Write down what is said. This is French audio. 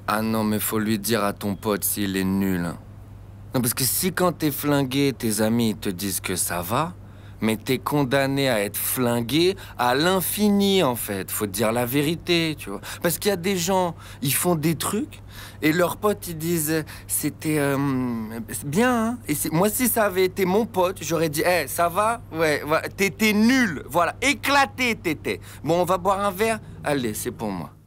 Ah non, mais faut lui dire à ton pote s'il est nul. Non, parce que si quand t'es flingué, tes amis te disent que ça va, mais t'es condamné à être flingué à l'infini, en fait. Faut te dire la vérité, tu vois. Parce qu'il y a des gens, ils font des trucs, et leurs potes, ils disent, c'était bien, hein. Et moi, si ça avait été mon pote, j'aurais dit, hé, ça va? Ouais, voilà, t'étais nul. Voilà, éclaté, t'étais. Bon, on va boire un verre? Allez, c'est pour moi.